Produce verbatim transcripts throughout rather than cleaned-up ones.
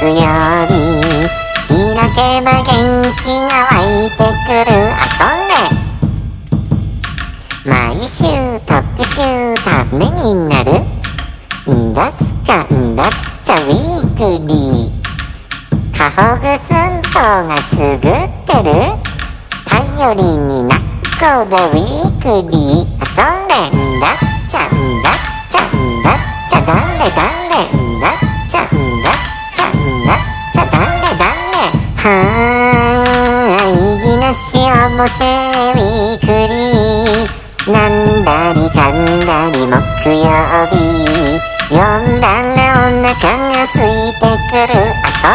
木曜日開けば元気が湧いてくる。あ、それ毎週特集ためになるんだすかんだっちゃウィークリー。カホグ寸法がつぐってる頼りになっこでウィークリー。あ、それんだっちゃんだっちゃんだっちゃだれだれんだっちゃんだっちゃんだっちゃだれだれ。はーいぎなしおもしウィークリー。なんだりかんだり木曜日読んだらお腹が空いてくる。あ、そ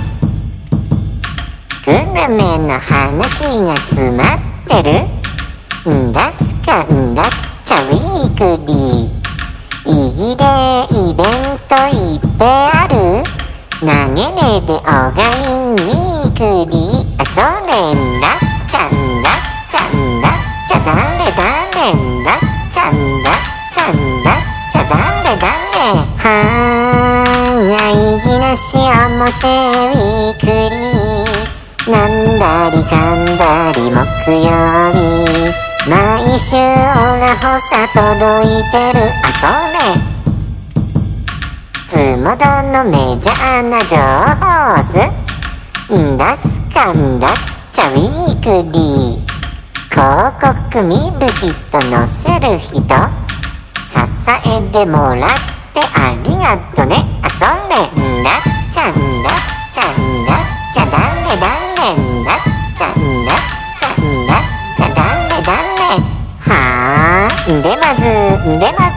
れグルメの話が詰まってるんだすかんだっちゃウィークリー。いぎでイベントいっぺいある投げねでおがいんウィークリー。あ、それんだっちゃんだっちゃんだっちゃだれだれんだっちゃんだっちゃんだっちゃだれだれ。はーいぎなしおもせウィークリー。なんだりかんだり木曜日毎週オラホサ届いてる。あ、それつもどのメジャーな情報っすんだすかんだっちゃウィークリー。広告見る人載せる人支えてもらってありがとね。あ、それんだっちゃんだっちゃんだっちゃだれだれんだっちゃんだっちゃんだっちゃだれだれ。はーんでまずんでま